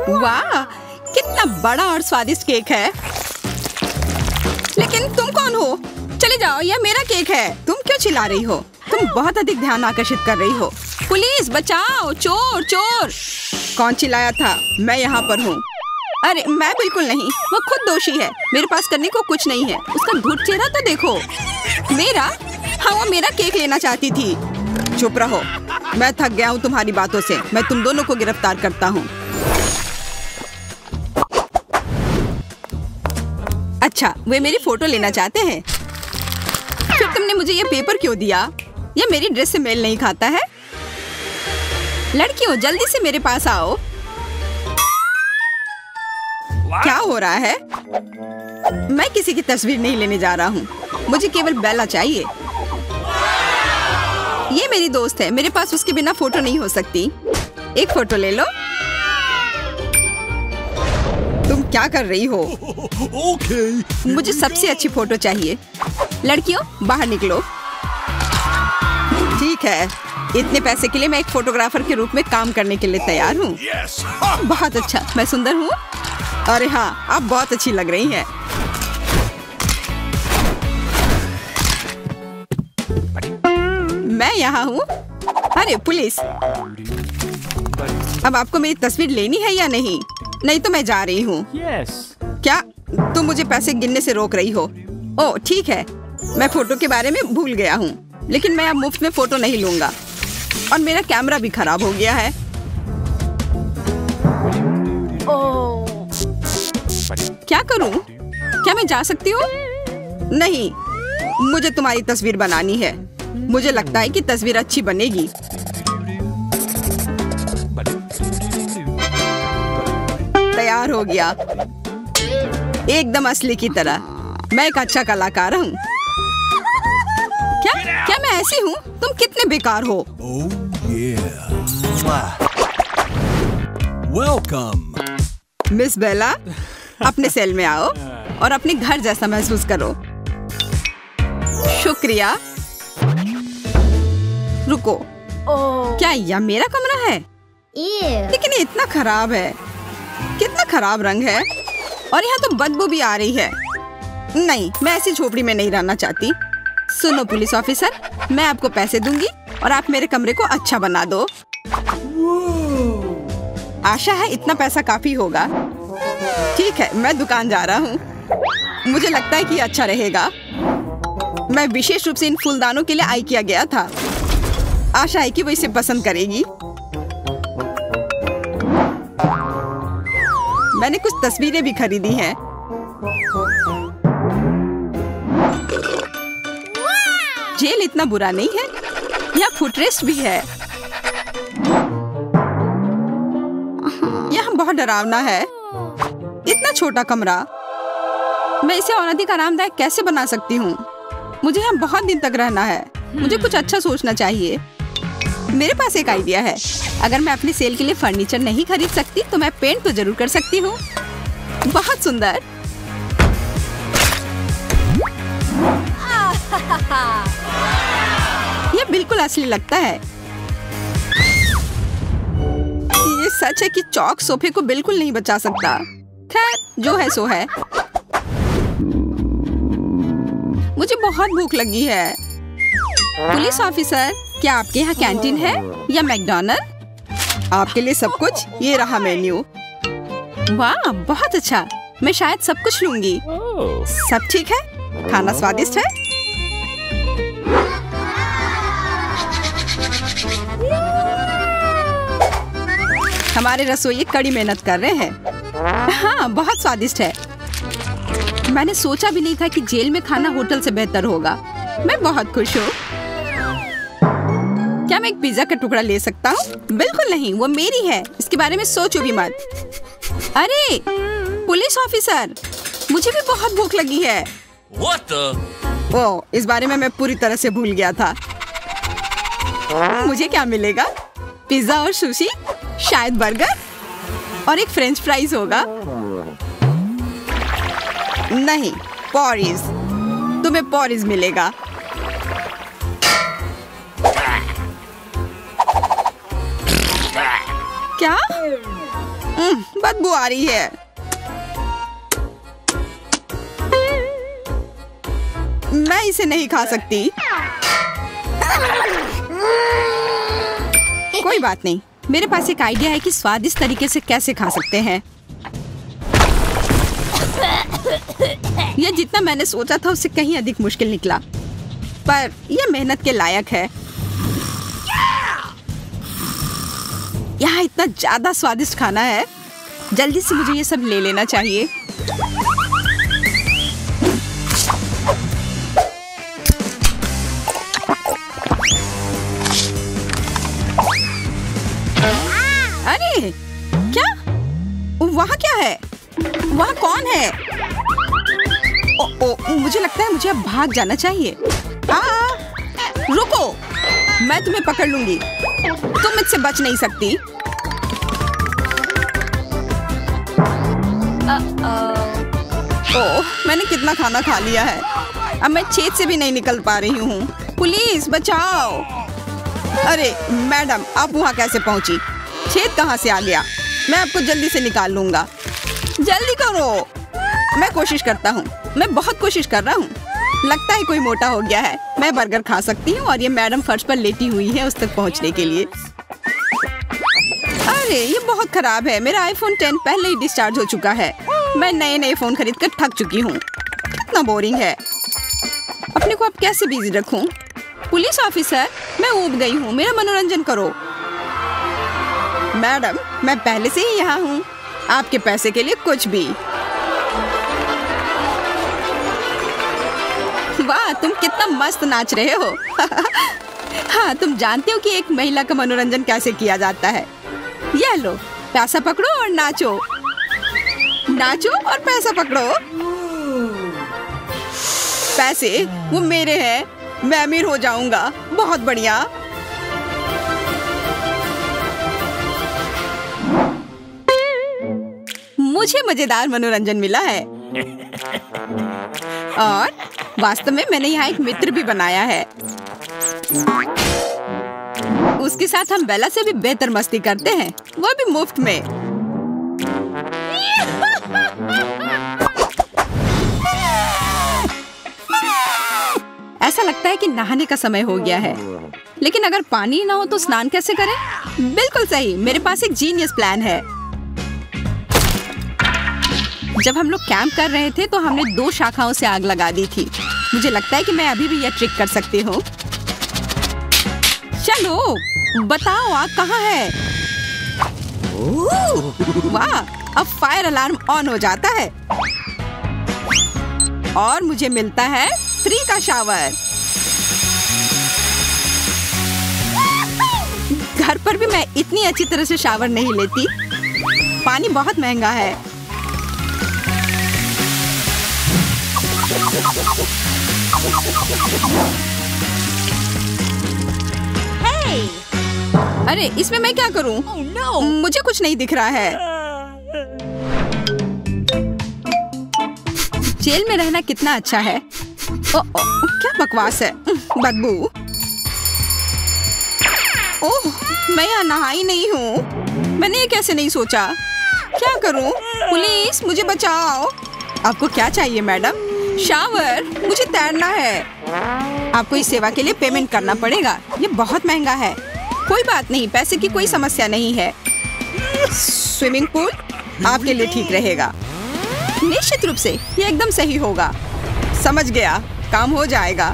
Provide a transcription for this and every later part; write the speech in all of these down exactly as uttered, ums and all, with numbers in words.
वाह, कितना बड़ा और स्वादिष्ट केक है। लेकिन तुम कौन हो? चले जाओ, यह मेरा केक है। तुम क्यों चिल्ला रही हो? तुम बहुत अधिक ध्यान आकर्षित कर रही हो। पुलिस बचाओ, चोर चोर। कौन चिल्लाया था? मैं यहाँ पर हूँ। अरे मैं बिल्कुल नहीं, वो खुद दोषी है। मेरे पास करने को कुछ नहीं है। उसका धूर्त चेहरा तो देखो। मेरा? हाँ, वो मेरा केक लेना चाहती थी। चुप रहो, मैं थक गया हूँ तुम्हारी बातों से। मैं तुम दोनों को गिरफ्तार करता हूँ। अच्छा, वे मेरी फोटो लेना चाहते हैं। फिर तुमने मुझे ये पेपर क्यों दिया? यह मेरी ड्रेस से मेल नहीं खाता है। लड़कियों, जल्दी से मेरे पास आओ। क्या हो रहा है? मैं किसी की तस्वीर नहीं लेने जा रहा हूँ। मुझे केवल बेला चाहिए। ये मेरी दोस्त है। मेरे पास उसके बिना फोटो नहीं हो सकती। एक फोटो ले लो। तुम क्या कर रही हो? Okay. मुझे सबसे अच्छी फोटो चाहिए। लड़कियों, बाहर निकलो। ठीक है, इतने पैसे के लिए मैं एक फोटोग्राफर के रूप में काम करने के लिए तैयार हूँ। Yes. बहुत अच्छा। मैं सुंदर हूँ? अरे हाँ, आप बहुत अच्छी लग रही हैं। मैं यहाँ हूँ। अरे पुलिस, अब आपको मेरी तस्वीर लेनी है या नहीं? नहीं तो मैं जा रही हूँ। Yes. क्या तुम मुझे पैसे गिनने से रोक रही हो? ओह ठीक है, मैं फोटो के बारे में भूल गया हूँ। लेकिन मैं अब मुफ्त में फोटो नहीं लूंगा। और मेरा कैमरा भी खराब हो गया है। क्या करूं? क्या मैं जा सकती हूँ? नहीं, मुझे तुम्हारी तस्वीर बनानी है। मुझे लगता है कि तस्वीर अच्छी बनेगी। तैयार हो गया, एकदम असली की तरह। मैं एक अच्छा कलाकार हूँ। क्या क्या मैं ऐसी हूँ? तुम कितने बेकार हो। Oh yeah. Welcome. Miss Bella, अपने सेल में आओ और अपने घर जैसा महसूस करो। शुक्रिया। रुको, क्या यह मेरा कमरा है? लेकिन ये इतना खराब है। कितना खराब रंग है। और यहाँ तो बदबू भी आ रही है। नहीं, मैं ऐसी झोपड़ी में नहीं रहना चाहती। सुनो पुलिस ऑफिसर, मैं आपको पैसे दूंगी और आप मेरे कमरे को अच्छा बना दो। आशा है इतना पैसा काफी होगा। ठीक है, मैं दुकान जा रहा हूँ। मुझे लगता है कि अच्छा रहेगा। मैं विशेष रूप से इन फूलदानों के लिए आई किया गया था। आशा है कि वो इसे पसंद करेगी। मैंने कुछ तस्वीरें भी खरीदी हैं। जेल इतना बुरा नहीं है। यहाँ फुटरेस्ट भी है। यहाँ बहुत डरावना है। इतना छोटा कमरा। मैं इसे और अधिक आरामदायक कैसे बना सकती हूँ? मुझे यहाँ बहुत दिन तक रहना है। मुझे कुछ अच्छा सोचना चाहिए। मेरे पास एक आइडिया है। अगर मैं अपनी सेल के लिए फर्नीचर नहीं खरीद सकती तो मैं पेंट तो जरूर कर सकती हूँ। बहुत सुंदर। ये बिल्कुल असली लगता है। ये सच है कि चौक सोफे को बिल्कुल नहीं बचा सकता। खैर, जो है सो है। मुझे बहुत भूख लगी है। पुलिस ऑफिसर, क्या आपके यहाँ कैंटीन है या मैकडॉनल्ड? आपके लिए सब कुछ। ये रहा मेन्यू। वाह, बहुत अच्छा। मैं शायद सब कुछ लूंगी। Oh. सब ठीक है? खाना स्वादिष्ट है? हमारे रसोइये कड़ी मेहनत कर रहे हैं। हाँ, बहुत स्वादिष्ट है। मैंने सोचा भी नहीं था कि जेल में खाना होटल से बेहतर होगा। मैं बहुत खुश हूँ। क्या मैं एक पिज्जा का टुकड़ा ले सकता हूँ? बिल्कुल नहीं, वो मेरी है। इसके बारे में सोचो भी मत। अरे पुलिस ऑफिसर, मुझे भी बहुत भूख लगी है। What the? ओह, इस बारे में मैं पूरी तरह से भूल गया था। मुझे क्या मिलेगा? पिज्जा और सुशी, शायद बर्गर और एक फ्रेंच फ्राइज होगा। नहीं, पॉरीज। तुम्हें पॉरीज मिलेगा। क्या? हम्म, बदबू आ रही है। मैं इसे नहीं खा सकती। कोई बात नहीं, मेरे पास एक आइडिया है कि स्वादिष्ट तरीके से कैसे खा सकते हैं। यह जितना मैंने सोचा था उससे कहीं अधिक मुश्किल निकला, पर यह मेहनत के लायक है। यहाँ इतना ज्यादा स्वादिष्ट खाना है, जल्दी से मुझे ये सब ले लेना चाहिए। अरे क्या? वहाँ क्या है? वहाँ कौन है? ओ, ओ, मुझे लगता है मुझे अब भाग जाना चाहिए। आ, रुको, मैं तुम्हें पकड़ लूंगी। तुम मुझसे बच नहीं सकती। ओह, मैंने कितना खाना खा लिया है। अब मैं छेद से भी नहीं निकल पा रही हूँ। पुलिस बचाओ! अरे मैडम, आप वहाँ कैसे पहुँची? छेद कहाँ से आ गया? मैं आपको जल्दी से निकाल लूंगा। जल्दी करो। मैं कोशिश करता हूँ, मैं बहुत कोशिश कर रहा हूँ। लगता है कोई मोटा हो गया है। मैं बर्गर खा सकती हूँ और ये मैडम फर्श पर लेटी हुई है उस तक पहुँचने के लिए। अरे ये बहुत खराब है। मेरा आईफोन टेन पहले ही डिस्चार्ज हो चुका है। मैं नए नए फोन खरीद कर थक चुकी हूँ। कितना बोरिंग है। अपने को अब कैसे बिजी रखूँ? पुलिस ऑफिसर, मैं ऊब गई हूँ, मेरा मनोरंजन करो। मैडम, मैं पहले से ही यहाँ हूँ, आपके पैसे के लिए कुछ भी। वाह, तुम कितना मस्त नाच रहे हो। हाँ, तुम जानते हो कि एक महिला का मनोरंजन कैसे किया जाता है। यह लो, पैसा पकड़ो और नाचो। नाचो और पैसा पकड़ो। पैसे वो मेरे हैं, मैं अमीर हो जाऊंगा। बहुत बढ़िया। मुझे मजेदार मनोरंजन मिला है और वास्तव में मैंने यहाँ एक मित्र भी बनाया है। उसके साथ हम बेला से भी बेहतर मस्ती करते हैं, वो भी मुफ्त में। ऐसा लगता है कि नहाने का समय हो गया है, लेकिन अगर पानी ना हो तो स्नान कैसे करें? बिल्कुल सही, मेरे पास एक जीनियस प्लान है। जब हम लोग कैंप कर रहे थे तो हमने दो शाखाओं से आग लगा दी थी। मुझे लगता है कि मैं अभी भी यह ट्रिक कर सकती हूँ। चलो बताओ, आग कहाँ है? वाह, अब फायर अलार्म ऑन हो जाता है और मुझे मिलता है फ्री का शावर। घर पर भी मैं इतनी अच्छी तरह से शावर नहीं लेती। पानी बहुत महंगा है। Hey! अरे इसमें मैं क्या करूं? oh, no. मुझे कुछ नहीं दिख रहा है। जेल में रहना कितना अच्छा है। ओ, ओ, क्या बकवास है, बदबू। ओह, मैं यहाँ नहाई नहीं हूँ। मैंने ये कैसे नहीं सोचा। क्या करूँ? पुलिस, मुझे बचाओ। आपको क्या चाहिए मैडम? शावर, मुझे तैरना है। आपको इस सेवा के लिए पेमेंट करना पड़ेगा। ये बहुत महंगा है। कोई बात नहीं, पैसे की कोई समस्या नहीं है। स्विमिंग पूल आपके लिए ठीक रहेगा। निश्चित रूप से ये एकदम सही होगा। समझ गया, काम हो जाएगा।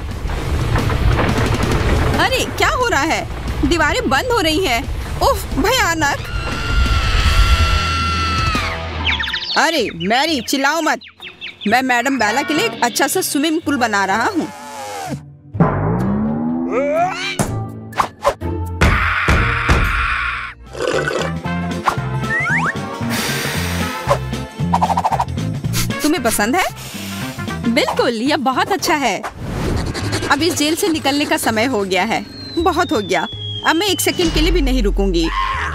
अरे क्या हो रहा है? दीवारें बंद हो रही हैं। ओह भयानक। अरे मैरी, चिल्लाओ मत। मैं मैडम बेला के लिए एक अच्छा सा स्विमिंग पूल बना रहा हूँ। तुम्हें पसंद है? बिल्कुल, यह बहुत अच्छा है। अब इस जेल से निकलने का समय हो गया है। बहुत हो गया। अब मैं एक सेकंड के लिए भी नहीं रुकूंगी।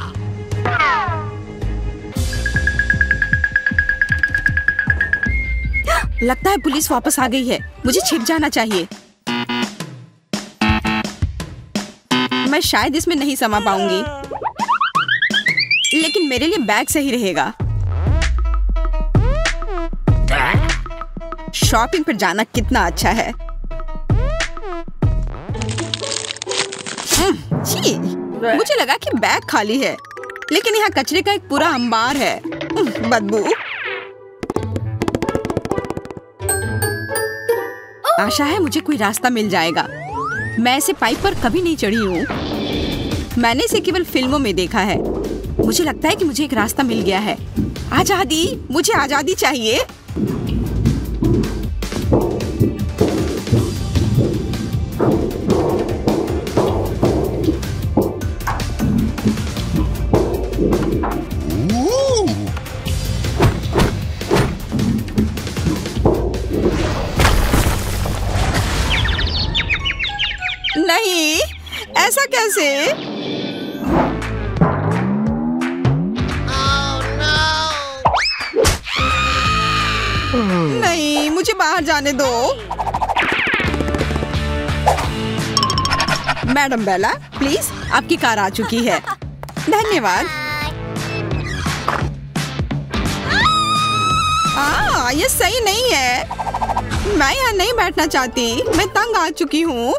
लगता है पुलिस वापस आ गई है। मुझे छिप जाना चाहिए। मैं शायद इसमें नहीं समा पाऊंगी, लेकिन मेरे लिए बैग सही रहेगा। शॉपिंग पर जाना कितना अच्छा है। छी, मुझे लगा कि बैग खाली है, लेकिन यहाँ कचरे का एक पूरा अंबार है। बदबू। आशा है मुझे कोई रास्ता मिल जाएगा। मैं ऐसे पाइप पर कभी नहीं चढ़ी हूँ। मैंने इसे केवल फिल्मों में देखा है। मुझे लगता है कि मुझे एक रास्ता मिल गया है। आजादी, मुझे आजादी चाहिए। नहीं, ऐसा कैसे? oh, no. नहीं, मुझे बाहर जाने दो। मैडम बेला, प्लीज, आपकी कार आ चुकी है। धन्यवाद। आ, ये सही नहीं है। मैं यहाँ नहीं बैठना चाहती। मैं तंग आ चुकी हूँ।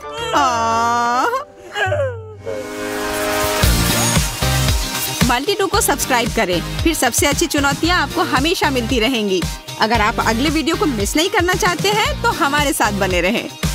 मल्टी टू को सब्सक्राइब करें, फिर सबसे अच्छी चुनौतियाँ आपको हमेशा मिलती रहेंगी। अगर आप अगले वीडियो को मिस नहीं करना चाहते हैं तो हमारे साथ बने रहें।